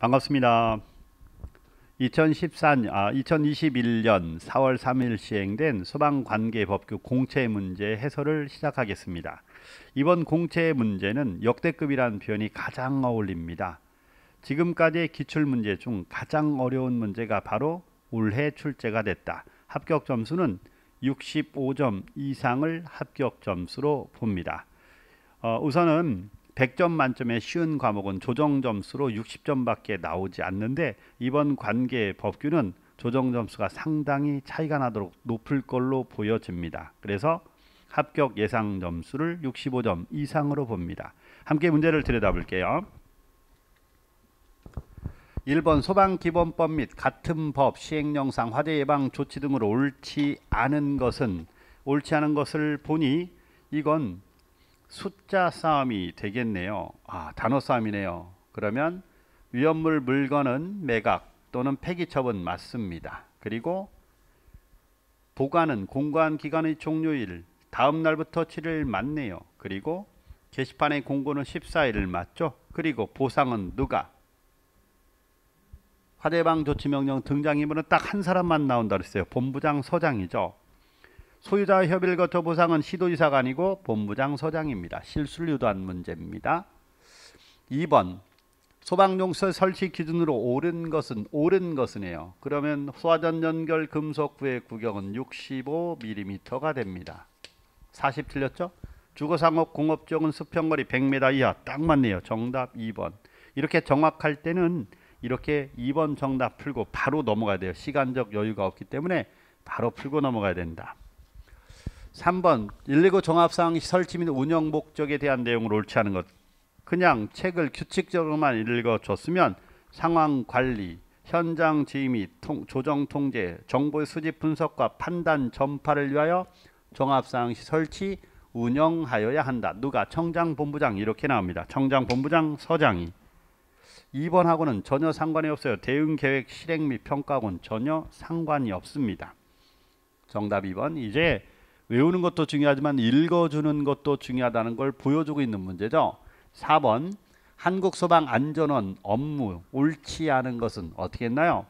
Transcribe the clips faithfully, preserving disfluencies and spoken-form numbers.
반갑습니다. 이천십사 년, 아, 이천이십일 년 사월 삼일 시행된 소방관계법규 공채 문제 해설을 시작하겠습니다. 이번 공채 문제는 역대급이라는 표현이 가장 어울립니다. 지금까지의 기출문제 중 가장 어려운 문제가 바로 올해 출제가 됐다. 합격 점수는 육십오 점 이상을 합격 점수로 봅니다. 어, 우선은 백 점 만점에 쉬운 과목은 조정 점수로 육십 점밖에 나오지 않는데, 이번 관계 법규는 조정 점수가 상당히 차이가 나도록 높을 걸로 보여집니다. 그래서 합격 예상 점수를 육십오 점 이상으로 봅니다. 함께 문제를 들여다볼게요. 일 번 소방기본법 및 같은 법 시행령상 화재 예방 조치 등으로 옳지 않은 것은, 옳지 않은 것을 보니 이건 숫자 싸움이 되겠네요. 아, 단어 싸움이네요. 그러면 위험물 물건은 매각 또는 폐기 처분 맞습니다. 그리고 보관은 공관 기간의 종료일 다음 날부터 칠 일 맞네요. 그리고 게시판의 공고는 십사 일을 맞죠. 그리고 보상은 누가? 화재예방 조치명령 등장인물은 딱 한 사람만 나온다 그랬어요. 본부장 서장이죠. 소유자와 협의를 거쳐 보상은 시도지사가 아니고 본부장 서장입니다. 실수를 유도한 문제입니다. 이 번 소방용서 설치 기준으로 옳은 것은, 옳은 것은이에요. 그러면 소화전 연결 금속구의 구경은 육십오 밀리미터가 됩니다. 사십 틀렸죠? 주거상업 공업지역은 수평거리 백 미터 이하 딱 맞네요. 정답 이 번. 이렇게 정확할 때는 이렇게 이 번 정답 풀고 바로 넘어가야 돼요. 시간적 여유가 없기 때문에 바로 풀고 넘어가야 된다. 삼 번 일일구 종합상황 설치 및 운영 목적에 대한 내용을 옳지 않은 것. 그냥 책을 규칙적으로만 읽어줬으면 상황 관리, 현장 지휘 및 통, 조정 통제, 정보의 수집 분석과 판단 전파를 위하여 종합상황 설치 운영하여야 한다. 누가? 청장 본부장. 이렇게 나옵니다. 청장 본부장 서장이. 이 번하고는 전혀 상관이 없어요. 대응계획 실행 및 평가하고는 전혀 상관이 없습니다. 정답 이 번. 이제 외우는 것도 중요하지만 읽어주는 것도 중요하다는 걸 보여주고 있는 문제죠. 사 번 한국소방안전원 업무 옳지 않은 것은 어떻게 했나요?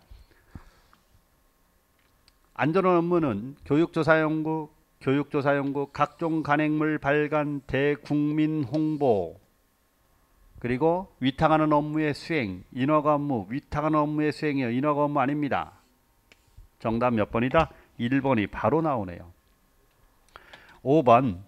안전원 업무는 교육조사연구, 교육조사연구, 각종 간행물 발간, 대국민 홍보, 그리고 위탁하는 업무의 수행, 인허가 업무, 위탁하는 업무의 수행이요. 인허가 업무 아닙니다. 정답 몇 번이다? 일 번이 바로 나오네요. 오 번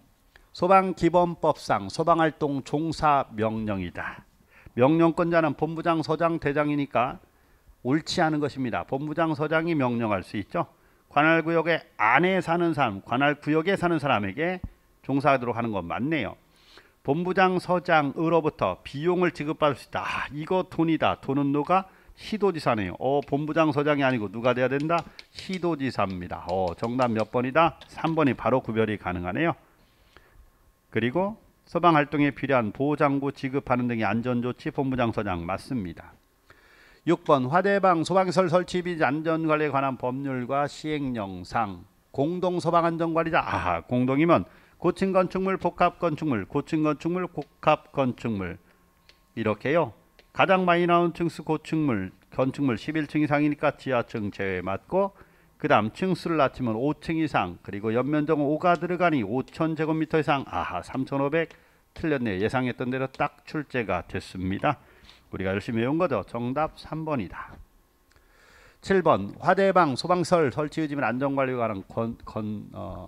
소방기본법상 소방활동 종사 명령이다. 명령권자는 본부장, 서장, 대장이니까 옳지 않은 것입니다. 본부장, 서장이 명령할 수 있죠. 관할구역에 안에 사는 사람, 관할구역에 사는 사람에게 종사하도록 하는 건 맞네요. 본부장, 서장으로부터 비용을 지급받을 수 있다. 아, 이거 돈이다. 돈은 누가? 시도지사네요. 어, 본부장, 서장이 아니고 누가 돼야 된다? 시도지사입니다. 어, 정답 몇 번이다? 삼 번이 바로 구별이 가능하네요. 그리고 소방활동에 필요한 보호장구 지급하는 등의 안전조치 본부장, 서장 맞습니다. 육 번 화재예방 소방시설 설치 및 안전관리에 관한 법률과 시행령상 공동소방안전관리자. 아, 공동이면 고층건축물, 복합건축물, 고층건축물, 복합건축물 이렇게요. 가장 많이 나오는 층수 고층물, 건축물 십일 층 이상이니까 지하층 제외 맞고, 그 다음 층수를 낮추면 오 층 이상, 그리고 연면적은 오가 들어가니 오천 제곱미터 이상. 아하, 삼천오백 틀렸네요. 예상했던 대로 딱 출제가 됐습니다. 우리가 열심히 외운 거죠. 정답 삼 번이다. 칠 번 화재예방 소방시설 설치 유지 및 안전관리에 관한 건, 건, 어,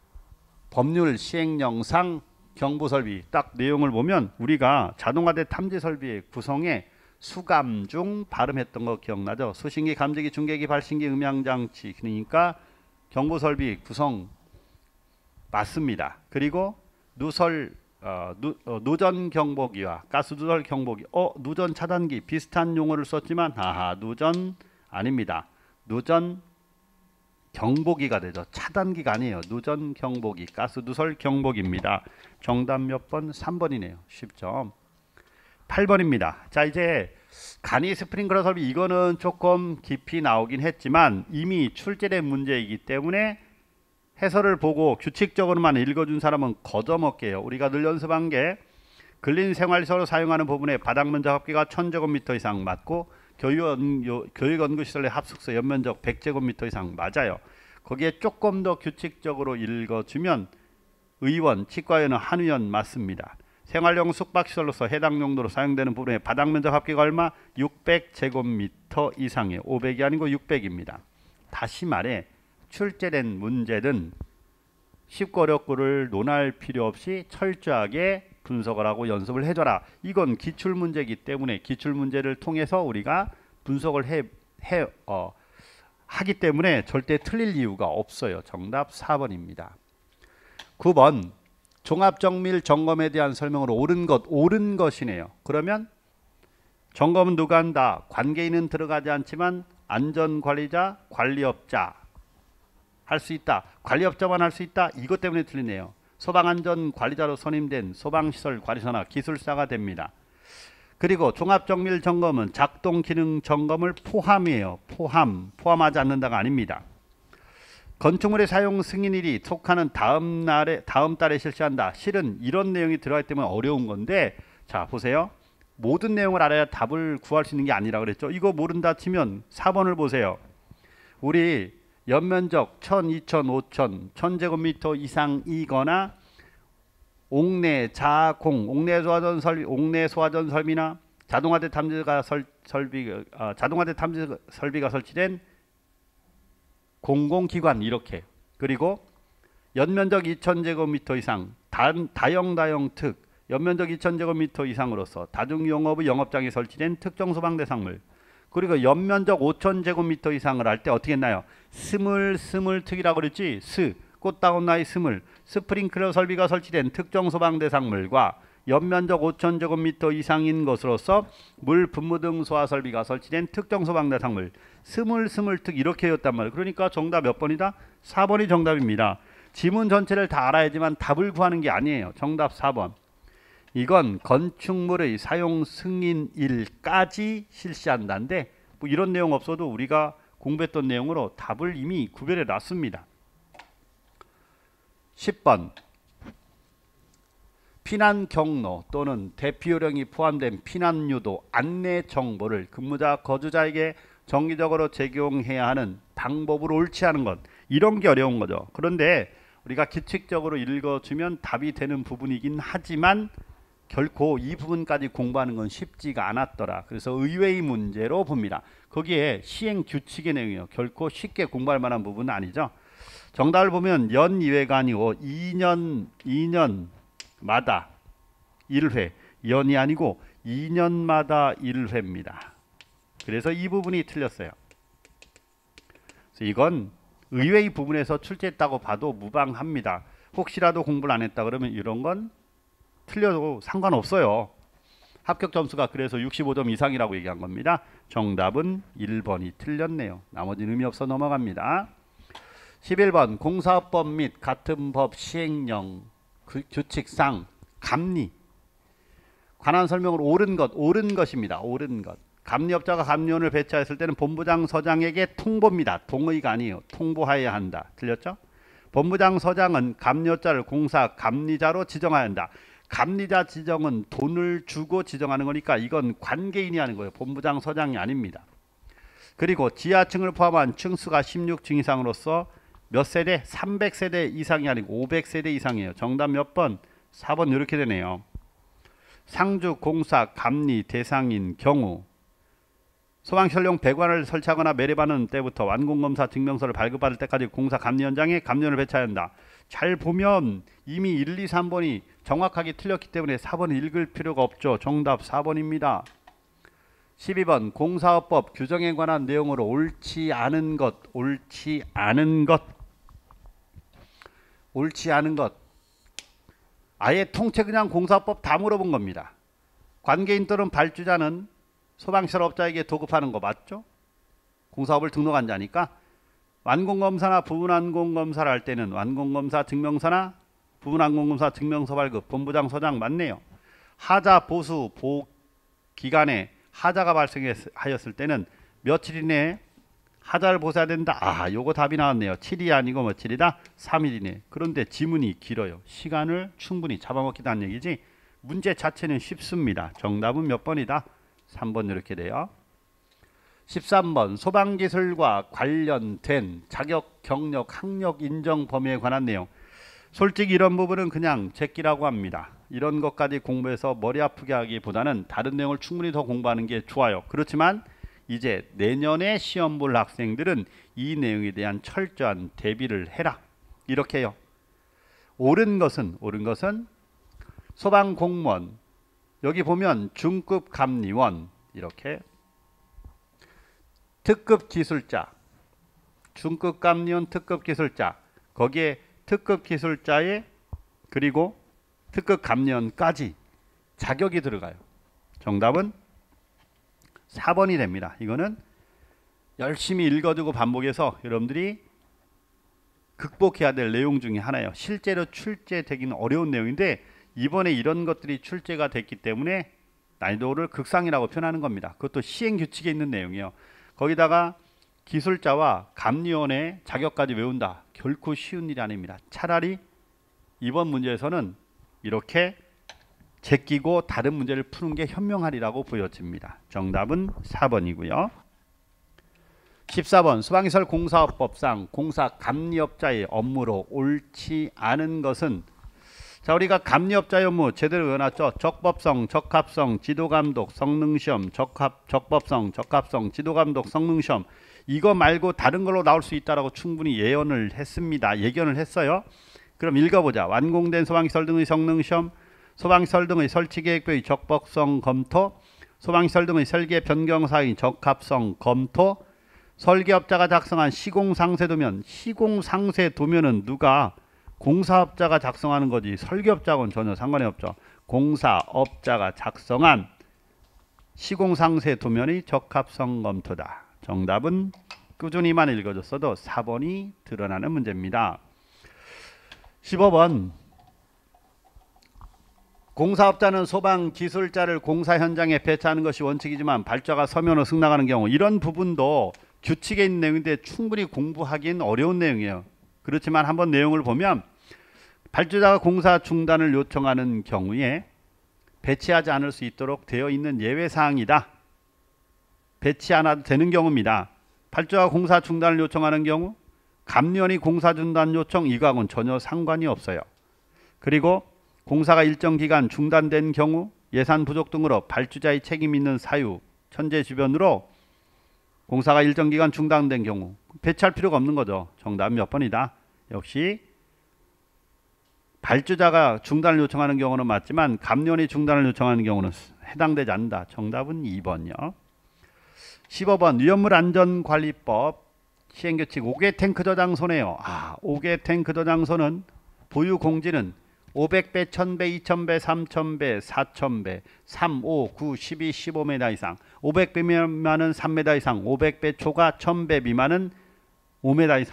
법률 시행령상 경보설비. 딱 내용을 보면 우리가 자동화된 탐지설비의 구성에 수감중 발음했던 거 기억나죠? 수신기, 감지기, 중계기, 발신기, 음향장치. 그러니까 경보설비 구성 맞습니다. 그리고 누설, 어, 누, 어, 누전 경보기와 가스 누설 경보기, 어, 누전 차단기 비슷한 용어를 썼지만 아하, 누전 아닙니다. 누전 경보기가 되죠. 차단기가 아니에요. 누전 경보기, 가스 누설 경보기입니다. 정답 몇 번? 삼 번이네요. 쉽죠. 팔 번입니다. 자, 이제 간이 스프링클러 설비, 이거는 조금 깊이 나오긴 했지만 이미 출제된 문제이기 때문에 해설을 보고 규칙적으로만 읽어준 사람은 거저먹게요. 우리가 늘 연습한 게 근린생활시설로 사용하는 부분에 바닥면적 합계가 천 제곱미터 이상 맞고 교육, 교육연구시설의 합숙소 연면적 백 제곱미터 이상 맞아요. 거기에 조금 더 규칙적으로 읽어주면 의원, 치과의원은 한의원 맞습니다. 생활용 숙박시설로서 해당 용도로 사용되는 부분의 바닥면적 합계가 얼마? 육백 제곱미터 이상이에요. 오백이 아니고 육백입니다. 다시 말해 출제된 문제는 쉽고 어렵고를 논할 필요 없이 철저하게 분석을 하고 연습을 해줘라. 이건 기출문제이기 때문에 기출문제를 통해서 우리가 분석을 해, 해 어, 하기 때문에 절대 틀릴 이유가 없어요. 정답 사 번입니다. 구 번 종합정밀 점검에 대한 설명으로 옳은 것, 옳은 것이네요. 그러면 점검은 누가 한다? 관계인은 들어가지 않지만 안전관리자, 관리업자 할 수 있다. 관리업자만 할 수 있다. 이것 때문에 틀리네요. 소방안전관리자로 선임된 소방시설 관리사나 기술사가 됩니다. 그리고 종합정밀 점검은 작동기능 점검을 포함이에요. 포함, 포함하지 않는다가 아닙니다. 건축물의 사용 승인일이 속하는 다음 날에 다음 달에 실시한다. 실은 이런 내용이 들어가기 때문에 어려운 건데, 자 보세요. 모든 내용을 알아야 답을 구할 수 있는 게 아니라 그랬죠. 이거 모른다 치면 사 번을 보세요. 우리 연면적 천, 이천, 오천, 천 제곱미터 이상이거나 옥내 자공, 옥내 소화전 설비, 옥내 소화전 설비나 자동화대 탐지가 설, 설비, 어, 자동화대 탐지 설비가 설치된 공공기관 이렇게. 그리고 연면적 이천 제곱미터 이상 다, 다영다영 특 연면적 이천 제곱미터 이상으로서 다중용업의 영업장에 설치된 특정 소방대상물. 그리고 연면적 오천 제곱미터 이상을 할 때 어떻게 했나요? 스물 스물 특이라고 그랬지. 스 꽃다운나이 스물 스프링클러 설비가 설치된 특정 소방대상물과 연면적 오천 제곱미터 이상인 것으로서 물 분무 등 소화 설비가 설치된 특정 소방대상물 스물 스물 특 이렇게 했단 말이에요. 그러니까 정답 몇 번이다? 사 번이 정답입니다. 지문 전체를 다 알아야지만 답을 구하는 게 아니에요. 정답 사 번. 이건 건축물의 사용 승인일까지 실시한다는데 뭐 이런 내용 없어도 우리가 공부했던 내용으로 답을 이미 구별해 놨습니다. 십 번 피난 경로 또는 대피 요령이 포함된 피난 유도 안내 정보를 근무자 거주자에게 정기적으로 제공해야 하는 방법을 옳지 않은 것, 이런 게 어려운 거죠. 그런데 우리가 규칙적으로 읽어주면 답이 되는 부분이긴 하지만 결코 이 부분까지 공부하는 건 쉽지가 않았더라. 그래서 의외의 문제로 봅니다. 거기에 시행 규칙의 내용이요. 결코 쉽게 공부할 만한 부분은 아니죠. 정답을 보면 연 이 회가 아니고 이 년, 이 년마다 일 회. 연이 아니고 이 년마다 일 회입니다. 그래서 이 부분이 틀렸어요. 그래서 이건 의외의 부분에서 출제했다고 봐도 무방합니다. 혹시라도 공부를 안 했다 그러면 이런 건 틀려도 상관없어요. 합격 점수가 그래서 육십오 점 이상이라고 얘기한 겁니다. 정답은 일 번이 틀렸네요. 나머지는 의미 없어 넘어갑니다. 십일 번 공사법 및 같은 법 시행령 규칙상 감리 관한 설명을 옳은 것, 옳은 것입니다. 옳은 것. 감리업자가 감리원을 배치했을 때는 본부장 서장에게 통보입니다. 동의가 아니에요. 통보해야 한다. 틀렸죠? 본부장 서장은 감리업자를 공사 감리자로 지정해야 한다. 감리자 지정은 돈을 주고 지정하는 거니까 이건 관계인이 하는 거예요. 본부장 서장이 아닙니다. 그리고 지하층을 포함한 층수가 십육 층 이상으로서 몇 세대? 삼백 세대 이상이 아니고 오백 세대 이상이에요. 정답 몇 번? 사 번 이렇게 되네요. 상주 공사 감리 대상인 경우 소방시설용 배관을 설치하거나 매립하는 때부터 완공검사 증명서를 발급받을 때까지 공사 감리원장에 감리원을 배치해야 한다. 잘 보면 이미 일, 이, 삼 번이 정확하게 틀렸기 때문에 사 번을 읽을 필요가 없죠. 정답 사 번입니다. 십이 번 공사업법 규정에 관한 내용으로 옳지 않은 것, 옳지 않은 것, 옳지 않은 것. 아예 통째 그냥 공사업법 다 물어본 겁니다. 관계인 또는 발주자는 소방시설업자에게 도급하는 거 맞죠? 공사업을 등록한 자니까 완공검사나 부분완공검사를 할 때는 완공검사 증명서나 부분완공검사 증명서 발급 본부장 서장 맞네요. 하자 보수 보 기간에 하자가 발생하였을 때는 며칠 이내에 하자를 보수해야 된다. 아, 요거 답이 나왔네요. 칠일이 아니고 며칠이다? 삼 일 이내. 그런데 지문이 길어요. 시간을 충분히 잡아먹기도 한 얘기지 문제 자체는 쉽습니다. 정답은 몇 번이다? 삼 번 이렇게 돼요. 십삼 번 소방기술과 관련된 자격, 경력, 학력 인정 범위에 관한 내용. 솔직히 이런 부분은 그냥 제끼라고 합니다. 이런 것까지 공부해서 머리 아프게 하기보다는 다른 내용을 충분히 더 공부하는 게 좋아요. 그렇지만 이제 내년에 시험 볼 학생들은 이 내용에 대한 철저한 대비를 해라. 이렇게 해요. 옳은 것은 옳은 것은 소방공무원, 여기 보면 중급 감리원, 이렇게 특급 기술자, 중급 감리원, 특급 기술자, 거기에 특급 기술자에 그리고 특급 감리원까지 자격이 들어가요. 정답은 사 번이 됩니다. 이거는 열심히 읽어두고 반복해서 여러분들이 극복해야 될 내용 중에 하나예요. 실제로 출제되기는 어려운 내용인데 이번에 이런 것들이 출제가 됐기 때문에 난이도를 극상이라고 표현하는 겁니다. 그것도 시행규칙에 있는 내용이에요. 거기다가 기술자와 감리원의 자격까지 외운다. 결코 쉬운 일이 아닙니다. 차라리 이번 문제에서는 이렇게 제끼고 다른 문제를 푸는 게 현명하리라고 보여집니다. 정답은 사 번이고요. 십사 번 소방시설 공사업법상 공사 감리업자의 업무로 옳지 않은 것은, 자, 우리가 감리업자의 업무 제대로 외워놨죠. 적법성, 적합성, 지도감독, 성능시험, 적합, 적법성, 적합성, 지도감독, 성능시험. 이거 말고 다른 걸로 나올 수 있다라고 충분히 예언을 했습니다. 예견을 했어요. 그럼 읽어보자. 완공된 소방시설 등의 성능시험, 소방시설 등의 설치계획표의 적법성 검토, 소방시설 등의 설계 변경 사항의 적합성 검토, 설계업자가 작성한 시공상세도면, 시공상세도면은 누가 공사업자가 작성하는 거지 설계업자하고는 전혀 상관이 없죠. 공사업자가 작성한 시공상세도면의 적합성 검토다. 정답은 꾸준히만 읽어줬어도 사 번이 드러나는 문제입니다. 십오 번 공사업자는 소방기술자를 공사 현장에 배치하는 것이 원칙이지만 발주자가 서면으로 승낙하는 경우, 이런 부분도 규칙에 있는 내용인데 충분히 공부하기는 어려운 내용이에요. 그렇지만 한번 내용을 보면 발주자가 공사 중단을 요청하는 경우에 배치하지 않을 수 있도록 되어 있는 예외사항이다. 배치 않아도 되는 경우입니다. 발주자가 공사 중단을 요청하는 경우 감리원이 공사 중단 요청, 이거하고는 전혀 상관이 없어요. 그리고 공사가 일정 기간 중단된 경우 예산 부족 등으로 발주자의 책임 있는 사유, 천재 주변으로 공사가 일정 기간 중단된 경우 배치할 필요가 없는 거죠. 정답은 몇 번이다? 역시 발주자가 중단을 요청하는 경우는 맞지만 감리원이 중단을 요청하는 경우는 해당되지 않는다. 정답은 이 번이요. 십오 번 위험물 안전관리법 시행규칙 오 개 탱크 저장소네요. 아, 오 개 탱크 저장소는 보유 공지는 오백 배, 천 배, 이천 배, 삼천 배, 사천 배, 삼, 오, 구, 십이, 십오 미터 이상, 오백 배 미만은 삼 미터 이상, 오백 배 초과 천 배 미만은 오 미터 이상.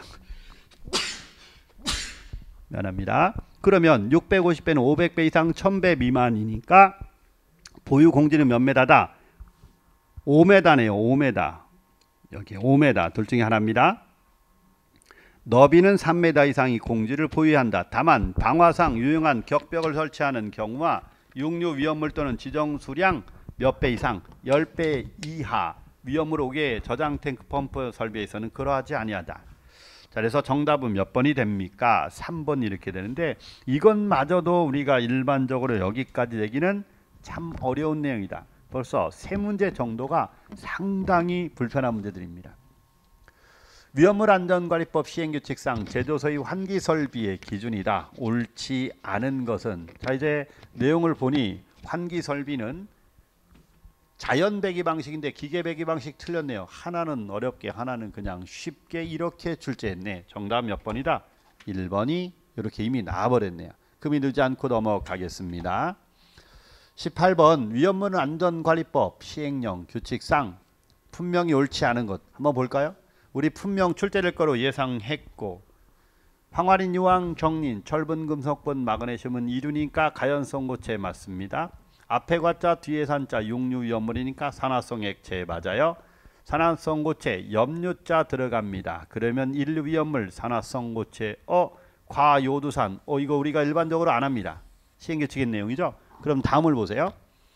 미안합니다. 그러면 육백오십 배는 오백 배 이상 천 배 미만이니까 보유 공지는 몇 미터다? 오 미터네요. 오 미터. 여기 오 미터 둘 중에 하나입니다. 너비는 삼 미터 이상의 공지를 보유한다. 다만 방화상 유용한 격벽을 설치하는 경우와 육류 위험물 또는 지정 수량 몇 배 이상, 십 배 이하 위험물 오 개 저장 탱크 펌프 설비에서는 그러하지 아니하다. 자, 그래서 정답은 몇 번이 됩니까? 삼 번 이렇게 되는데 이것마저도 우리가 일반적으로 여기까지 내기는 참 어려운 내용이다. 벌써 세 문제 정도가 상당히 불편한 문제들입니다. 위험물 안전관리법 시행규칙상 제조소의 환기설비의 기준이다. 옳지 않은 것은, 자, 이제 내용을 보니 환기설비는 자연 배기 방식인데 기계 배기 방식 틀렸네요. 하나는 어렵게, 하나는 그냥 쉽게 이렇게 출제했네. 정답 몇 번이다? 일 번이 이렇게 이미 나와버렸네요. 금이 늦지 않고 넘어가겠습니다. 십팔 번 위험물 안전관리법 시행령 규칙상 분명히 옳지 않은 것 한번 볼까요? 우리 분명 출제될 거로 예상했고, 황화린, 유황, 정린, 철분, 금속분, 마그네슘은 이류니까 가연성 고체 맞습니다. 앞에 과자 뒤에 산자 육류 위험물이니까 산화성 액체 맞아요. 산화성 고체 염류자 들어갑니다. 그러면 일류 위험물 산화성 고체 어 과요두산 어 이거 우리가 일반적으로 안 합니다. 시행규칙의 내용이죠. 그럼 다음을 보세요.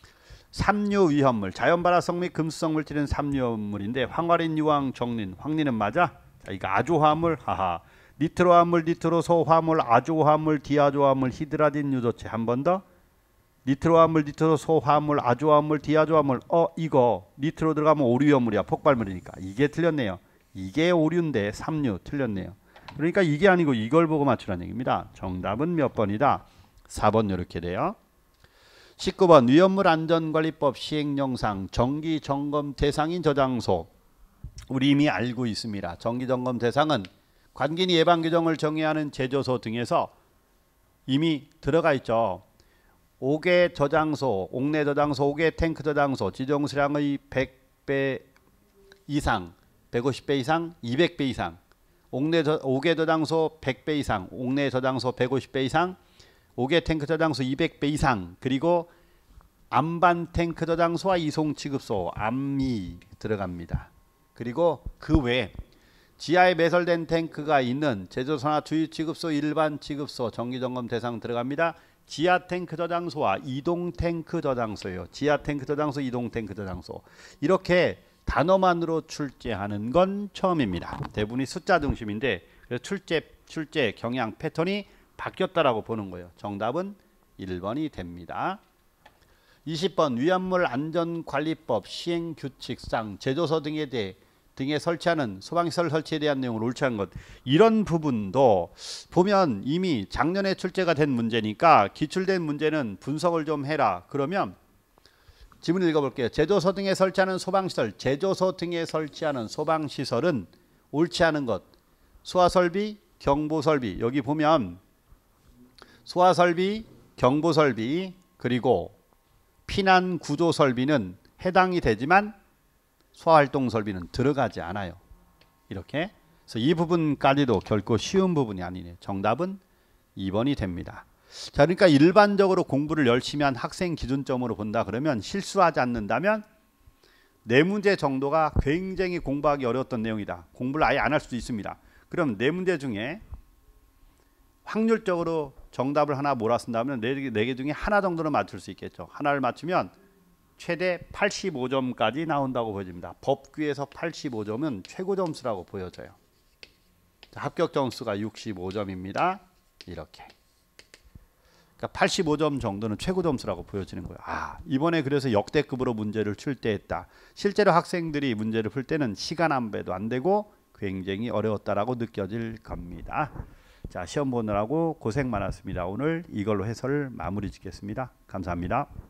삼류 위험물, 자연발화성 및 금수성 물질은 삼류물인데 황화린, 유황, 정린, 황린은 맞아? 자, 이거 아조화물, 하하. 니트로화물, 니트로소 화물, 아조화물, 디아조화물, 히드라딘 유도체. 한 번 더. 니트로화물, 니트로소 화물, 아조화물, 디아조화물. 어, 이거 니트로 들어가면 오류화물이야. 폭발물이니까. 이게 틀렸네요. 이게 오류인데 삼류 틀렸네요. 그러니까 이게 아니고 이걸 보고 맞추라는 얘기입니다. 정답은 몇 번이다? 사 번 이렇게 돼요. 십구 번 위험물 안전관리법 시행령상 정기점검 대상인 저장소. 우리 이미 알고 있습니다. 정기점검 대상은 관균 예방규정을 정의하는 제조소 등에서 이미 들어가 있죠. 오 개 저장소, 옥내 저장소, 오 개 탱크 저장소, 지정 수량의 백 배 이상, 백오십 배 이상, 이백 배 이상, 옥내 저, 오 개 저장소 백 배 이상, 옥내 저장소 백오십 배 이상, 오 개 탱크 저장소 이백 배 이상, 그리고 안반 탱크 저장소와 이송 취급소, 암이 들어갑니다. 그리고 그 외에 지하에 매설된 탱크가 있는 제조소나 주유 취급소, 일반 취급소 정기점검 대상 들어갑니다. 지하 탱크 저장소와 이동 탱크 저장소예요. 지하 탱크 저장소, 이동 탱크 저장소. 이렇게 단어만으로 출제하는 건 처음입니다. 대부분이 숫자 중심인데 그래서 출제 출제 경향 패턴이 바뀌었다라고 보는 거예요. 정답은 일 번이 됩니다. 이십 번 위험물 안전관리법 시행규칙상 제조소 등에 대해 등에 설치하는 소방시설 설치에 대한 내용을 옳지 않은 것. 이런 부분도 보면 이미 작년에 출제가 된 문제니까 기출된 문제는 분석을 좀 해라. 그러면 지문 읽어볼게요. 제조소 등에 설치하는 소방시설, 제조소 등에 설치하는 소방시설은 옳지 않은 것. 소화설비, 경보설비. 여기 보면 소화설비, 경보설비, 그리고 피난구조설비는 해당이 되지만 소화활동설비는 들어가지 않아요. 이렇게. 그래서 이 부분까지도 결코 쉬운 부분이 아니네요. 정답은 이 번이 됩니다. 자, 그러니까 일반적으로 공부를 열심히 한 학생 기준점으로 본다 그러면 실수하지 않는다면 네 문제 정도가 굉장히 공부하기 어려웠던 내용이다. 공부를 아예 안 할 수도 있습니다. 그럼 네 문제 중에 확률적으로 정답을 하나 몰아쓴다면 네 개 중에 하나 정도는 맞출 수 있겠죠. 하나를 맞추면 최대 팔십오 점까지 나온다고 보여집니다. 법규에서 팔십오 점은 최고 점수라고 보여져요. 자, 합격 점수가 육십오 점입니다. 이렇게. 그러니까 팔십오 점 정도는 최고 점수라고 보여지는 거예요. 아, 이번에 그래서 역대급으로 문제를 출제했다. 실제로 학생들이 문제를 풀 때는 시간 한 배도 안 되고 굉장히 어려웠다라고 느껴질 겁니다. 자, 시험 보느라고 고생 많았습니다. 오늘 이걸로 해설 마무리 짓겠습니다. 감사합니다.